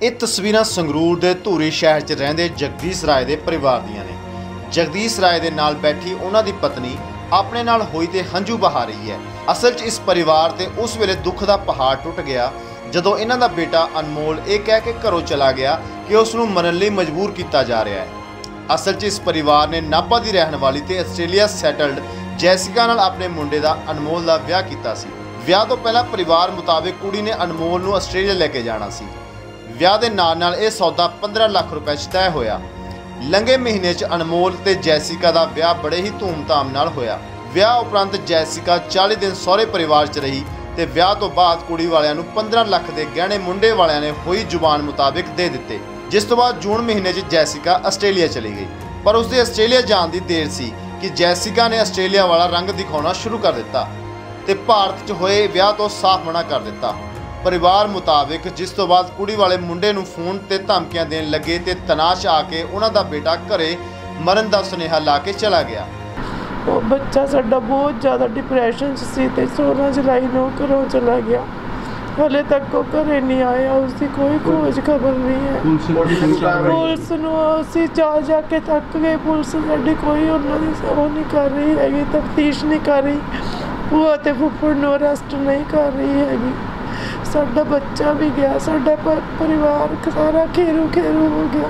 ਇਹ ਤਸਵੀਰਾਂ ਸੰਗਰੂਰ ਦੇ ਧੂਰੀ ਸ਼ਹਿਰ 'ਚ ਰਹਿੰਦੇ ਜਗਦੀਸ਼ ਰਾਏ ਦੇ ਪਰਿਵਾਰ ਦੀਆਂ ਨੇ। ਜਗਦੀਸ਼ ਰਾਏ ਦੇ ਨਾਲ ਬੈਠੀ ਉਹਨਾਂ ਦੀ ਪਤਨੀ ਆਪਣੇ ਨਾਲ ਹੋਈ ਤੇ ਹੰਝੂ ਬਹਾ ਰਹੀ ਹੈ। ਅਸਲ 'ਚ ਇਸ ਪਰਿਵਾਰ ਤੇ ਉਸ ਵੇਲੇ ਦੁੱਖ ਦਾ ਪਹਾੜ ਟੁੱਟ ਗਿਆ ਜਦੋਂ ਇਹਨਾਂ ਦਾ ਬੇਟਾ ਅਨਮੋਲ ਇਹ ਕਹਿ ਕੇ ਘਰੋਂ ਚਲਾ ਗਿਆ ਕਿ ਉਸ ਨੂੰ ਮਰਨ ਲਈ ਮਜਬੂਰ ਕੀਤਾ ਜਾ ਰਿਹਾ ਹੈ। ਅਸਲ 'ਚ ਇਸ ਪਰਿਵਾਰ ਨੇ ਨਾਭਾ ਦੀ ਰਹਿਣ ਵਾਲੀ ਤੇ ਆਸਟ੍ਰੇਲੀਆ ਸੈਟਲਡ ਜੈਸਿਕਾ ਨਾਲ ਆਪਣੇ ਮੁੰਡੇ ਦਾ ਅਨਮੋਲ ਦਾ ਵਿਆਹ ਕੀਤਾ ਸੀ। ਵਿਆਹ ਤੋਂ ਪਹਿਲਾਂ ਪਰਿਵਾਰ ਮੁਤਾਬਿਕ ਕੁੜੀ ਨੇ ਅਨਮੋਲ ਨੂੰ ਆਸਟ੍ਰੇਲੀਆ ਲੈ ਕੇ ਜਾਣਾ ਸੀ। ਵਿਆਹ ਦੇ ਨਾਲ ਇਹ ਸੌਦਾ 15 ਲੱਖ ਰੁਪਏ 'ਚ ਤੈਅ ਹੋਇਆ। ਲੰਘੇ ਮਹੀਨੇ 'ਚ ਅਨਮੋਲ ਤੇ ਜੈਸਿਕਾ ਦਾ ਵਿਆਹ ਬੜੇ ਹੀ ਧੂਮਧਾਮ ਨਾਲ ਹੋਇਆ। ਵਿਆਹ ਉਪਰੰਤ ਜੈਸਿਕਾ 40 ਦਿਨ ਸਹੁਰੇ ਪਰਿਵਾਰ 'ਚ ਰਹੀ ਤੇ ਵਿਆਹ ਤੋਂ ਬਾਅਦ ਕੁੜੀ ਵਾਲਿਆਂ ਨੂੰ 15 ਲੱਖ ਦੇ ਗਹਿਣੇ ਮੁੰਡੇ ਵਾਲਿਆਂ ਨੇ ਹੋਈ ਜ਼ੁਬਾਨ ਮੁਤਾਬਿਕ ਦੇ ਦਿੱਤੇ। ਜਿਸ ਤੋਂ ਬਾਅਦ ਜੂਨ ਮਹੀਨੇ 'ਚ ਜੈਸਿਕਾ ਆਸਟ੍ਰੇਲੀਆ ਚਲੀ ਗਈ। ਪਰ ਉਸਦੇ ਆਸਟ੍ਰੇਲੀਆ ਜਾਣ ਦੀ ਦੇਰ ਸੀ ਕਿ ਜੈਸਿਕਾ ਨੇ ਆਸਟ੍ਰੇਲੀਆ ਵਾਲਾ ਰੰਗ ਦਿਖਾਉਣਾ ਸ਼ੁਰੂ ਕਰ ਦਿੱਤਾ ਤੇ ਭਾਰਤ 'ਚ ਹੋਏ ਵਿਆਹ ਤੋਂ ਸਾਫ਼ ਮਨਾ ਕਰ ਦਿੱਤਾ। ਪਰਿਵਾਰ ਮੁਤਾਬਿਕ ਜਿਸ ਤੋਂ ਬਾਅਦ ਕੁੜੀ ਵਾਲੇ ਮੁੰਡੇ ਨੂੰ ਫੋਨ ਤੇ ਧਮਕੀਆਂ ਦੇਣ ਲੱਗੇ ਤੇ ਤਣਾਅ 'ਚ ਆ ਕੇ ਉਹਨਾਂ ਦਾ ਬੇਟਾ ਘਰੇ ਮਰਨ ਦਾ ਸੁਨੇਹਾ ਲਾ ਕੇ ਚਲਾ ਗਿਆ। ਉਹ ਬੱਚਾ ਸਾਡਾ ਬਹੁਤ ਜ਼ਿਆਦਾ ਡਿਪਰੈਸ਼ਨ 'ਚ ਸੀ ਤੇ 16 ਜੁਲਾਈ ਨੂੰ ਘਰੋਂ ਚਲਾ ਗਿਆ। ਹਲੇ ਤੱਕ ਉਹ ਘਰੇ ਨਹੀਂ ਆਇਆ। ਉਸਦੀ ਕੋਈ ਖੋਜ ਖਬਰ ਨਹੀਂ ਹੈ। ਪੁਲਿਸ ਨੂੰ ਅਸੀਂ ਜਾ ਕੇ ਥੱਕ ਗਏ। ਪੁਲਿਸ ਸਾਡੀ ਕੋਈ ਉਹਨਾਂ ਦੀ ਉਹ ਨਹੀਂ ਕਰ ਰਹੀ ਹੈਗੀ, ਤਫਤੀਸ਼ ਨਹੀਂ ਕਰ ਰਹੀ। ਉਹ ਤੇ ਫੁੱਫੜ ਨੂੰ ਅਰੈਸਟ ਨਹੀਂ ਕਰ ਰਹੀ ਹੈਗੀ। ਸਾਡਾ ਬੱਚਾ ਵੀ ਗਿਆ, ਸਾਡਾ ਪਰਿਵਾਰ ਸਾਰਾ ਖੇਰੂ ਹੋ ਗਿਆ।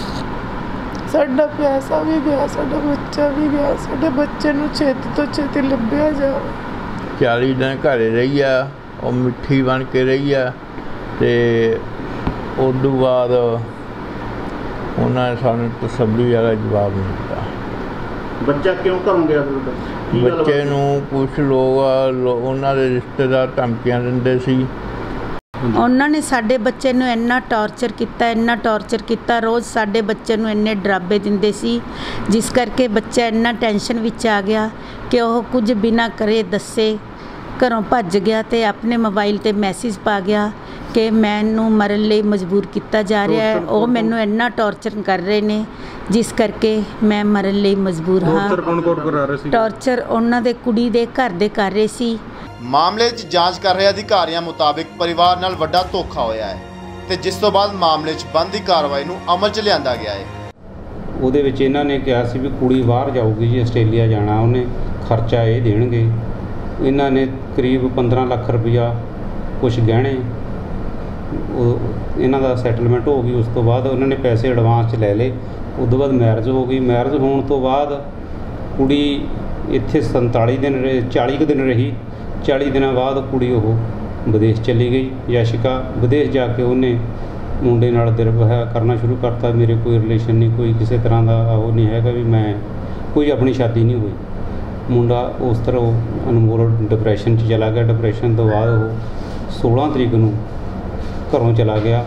ਸਾਡਾ ਪੈਸਾ ਵੀ ਗਿਆ, ਸਾਡਾ ਬੱਚਾ ਵੀ ਗਿਆ। ਸਾਡੇ ਬੱਚੇ ਨੂੰ ਛੇਤੀ ਤੋਂ ਛੇਤੀ ਲੱਭਿਆ ਜਾਵੇ। 40 ਦਿਨ ਘਰੇ ਰਹੀ ਆ, ਉਹ ਮਿੱਠੀ ਬਣ ਕੇ ਰਹੀ ਆ ਤੇ ਉਸ ਤੋਂ ਬਾਅਦ ਉਹਨਾਂ ਨੇ ਸਾਨੂੰ ਤਸੱਲੀ ਵਾਲਾ ਜਵਾਬ ਨਹੀਂ ਦਿੱਤਾ। ਬੱਚਾ ਕਿਉਂ ਘਰੋਂ ਗਿਆ? ਬੱਚੇ ਨੂੰ ਕੁਛ ਲੋਕ ਉਹਨਾਂ ਦੇ ਰਿਸ਼ਤੇਦਾਰ ਧਮਕੀਆਂ ਦਿੰਦੇ ਸੀ। ਉਹਨਾਂ ਨੇ ਸਾਡੇ ਬੱਚੇ ਨੂੰ ਇੰਨਾ ਟੌਰਚਰ ਕੀਤਾ। ਰੋਜ਼ ਸਾਡੇ ਬੱਚੇ ਨੂੰ ਇੰਨੇ ਡਰਾਵੇ ਦਿੰਦੇ ਸੀ, ਜਿਸ ਕਰਕੇ ਬੱਚਾ ਇੰਨਾ ਟੈਨਸ਼ਨ ਵਿੱਚ ਆ ਗਿਆ ਕਿ ਉਹ ਕੁਝ ਬਿਨਾਂ ਕਰੇ ਦੱਸੇ ਘਰੋਂ ਭੱਜ ਗਿਆ ਤੇ ਆਪਣੇ ਮੋਬਾਈਲ 'ਤੇ ਮੈਸੇਜ ਪਾ ਗਿਆ ਕਿ ਮੈਨੂੰ ਮਰਨ ਲਈ ਮਜਬੂਰ ਕੀਤਾ ਜਾ ਰਿਹਾ ਹੈ। ਉਹ ਮੈਨੂੰ ਇੰਨਾ ਟੌਰਚਰ ਕਰ ਰਹੇ ਨੇ ਜਿਸ ਕਰਕੇ ਮੈਂ ਮਰਨ ਲਈ ਮਜਬੂਰ ਹਾਂ। ਟੌਰਚਰ ਉਹਨਾਂ ਦੇ ਕੁੜੀ ਦੇ ਘਰ ਦੇ ਕਰ ਰਹੇ ਸੀ। ਮਾਮਲੇ 'ਚ ਜਾਂਚ ਕਰ ਰਹੇ ਅਧਿਕਾਰੀਆਂ ਮੁਤਾਬਿਕ ਪਰਿਵਾਰ ਨਾਲ ਵੱਡਾ ਧੋਖਾ ਹੋਇਆ ਹੈ ਤੇ ਜਿਸ ਤੋਂ ਬਾਅਦ ਮਾਮਲੇ 'ਚ ਬਣਦੀ ਕਾਰਵਾਈ ਨੂੰ ਅਮਲ 'ਚ ਲਿਆਂਦਾ ਗਿਆ ਹੈ। ਉਹਦੇ ਵਿੱਚ ਇਹਨਾਂ ਨੇ ਕਿਹਾ ਸੀ ਵੀ ਕੁੜੀ ਬਾਹਰ ਜਾਊਗੀ ਜੀ, ਆਸਟ੍ਰੇਲੀਆ ਜਾਣਾ ਉਹਨੇ, ਖਰਚਾ ਇਹ ਦੇਣਗੇ। ਇਹਨਾਂ ਨੇ ਕਰੀਬ 15 ਲੱਖ ਰੁਪਈਆ ਕੁਛ ਗਹਿਣੇ ਉਹ ਇਹਨਾਂ ਦਾ ਸੈਟਲਮੈਂਟ ਹੋ ਗਈ। ਉਸ ਤੋਂ ਬਾਅਦ ਉਹਨਾਂ ਨੇ ਪੈਸੇ ਐਡਵਾਂਸ 'ਚ ਲੈ ਲਏ। ਉਸ ਤੋਂ ਬਾਅਦ ਮੈਰਿਜ ਹੋ ਗਈ। ਮੈਰਿਜ ਹੋਣ ਤੋਂ ਬਾਅਦ ਕੁੜੀ ਇੱਥੇ 47 ਦਿਨ 40 ਕੁ ਦਿਨ ਰਹੀ। 40 ਦਿਨਾਂ ਬਾਅਦ ਕੁੜੀ ਉਹ ਵਿਦੇਸ਼ ਚਲੀ ਗਈ। ਯਸ਼ਿਕਾ ਵਿਦੇਸ਼ ਜਾ ਕੇ ਉਹਨੇ ਮੁੰਡੇ ਨਾਲ ਦੁਰਵਿਵਹਾਰ ਕਰਨਾ ਸ਼ੁਰੂ ਕਰਤਾ। ਮੇਰੇ ਕੋਈ ਰਿਲੇਸ਼ਨ ਨਹੀਂ, ਕੋਈ ਕਿਸੇ ਤਰ੍ਹਾਂ ਦਾ ਉਹ ਨਹੀਂ ਹੈਗਾ ਵੀ ਮੈਂ ਕੋਈ ਆਪਣੀ ਸ਼ਾਦੀ ਨਹੀਂ ਹੋਈ। ਮੁੰਡਾ ਉਸ ਤਰ੍ਹਾਂ ਉਹ ਅਨਮੋਲ ਡਿਪਰੈਸ਼ਨ 'ਚ ਚਲਾ ਗਿਆ। ਡਿਪਰੈਸ਼ਨ ਤੋਂ ਬਾਅਦ ਉਹ 16 ਤਰੀਕ ਨੂੰ ਘਰੋਂ ਚਲਾ ਗਿਆ।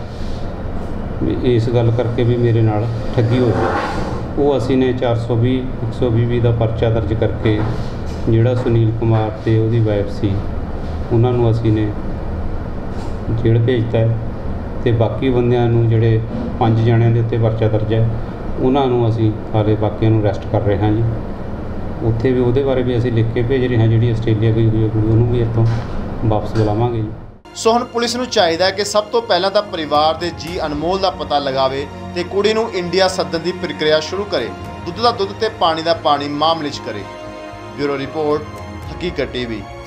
ਇਸ ਗੱਲ ਕਰਕੇ ਵੀ ਮੇਰੇ ਨਾਲ ਠੱਗੀ ਹੋ ਗਈ। ਉਹ ਅਸੀਂ ਨੇ 420 120 ਦਾ ਪਰਚਾ ਦਰਜ ਕਰਕੇ ਜਿਹੜਾ ਸੁਨੀਲ ਕੁਮਾਰ ਤੇ ਉਹਦੀ ਵਾਈਫ ਸੀ ਉਹਨਾਂ ਨੂੰ ਅਸੀਂ ਨੇ ਜੇਲ੍ਹ ਭੇਜਤਾ ਤੇ ਬਾਕੀ ਬੰਦਿਆਂ ਨੂੰ ਜਿਹੜੇ 5 ਜਣਿਆਂ ਦੇ ਉੱਤੇ ਪਰਚਾ ਦਰਜ ਹੈ ਉਹਨਾਂ ਨੂੰ ਅਸੀਂ ਹਾਲੇ ਬਾਕੀਆਂ ਨੂੰ ਅਰੈਸਟ ਕਰ ਰਹੇ ਹਾਂ ਜੀ। ਉੱਥੇ ਵੀ ਉਹਦੇ ਬਾਰੇ ਵੀ ਅਸੀਂ ਲਿਖ ਕੇ ਭੇਜ ਰਹੇ ਹਾਂ। ਜਿਹੜੀ ਆਸਟ੍ਰੇਲੀਆ ਗਈ ਹੋਈ ਹੈ ਕੁੜੀ ਉਹਨੂੰ ਵੀ ਇੱਥੋਂ ਵਾਪਸ ਬੁਲਾਵਾਂਗੇ ਜੀ। ਸੋ ਹੁਣ ਪੁਲਿਸ ਨੂੰ ਚਾਹੀਦਾ ਹੈ ਕਿ ਸਭ ਤੋਂ ਪਹਿਲਾਂ ਤਾਂ ਪਰਿਵਾਰ ਦੇ ਜੀ ਅਨਮੋਲ ਦਾ ਪਤਾ ਲਗਾਵੇ ਤੇ ਕੁੜੀ ਨੂੰ ਇੰਡੀਆ ਸੱਦਣ ਦੀ ਪ੍ਰਕਿਰਿਆ ਸ਼ੁਰੂ ਕਰੇ। ਦੁੱਧ ਦਾ ਦੁੱਧ ਤੇ ਪਾਣੀ ਦਾ ਪਾਣੀ ਮਾਮਲੇ 'ਚ ਕਰੇ। Bureau report, Haqeeqat TV।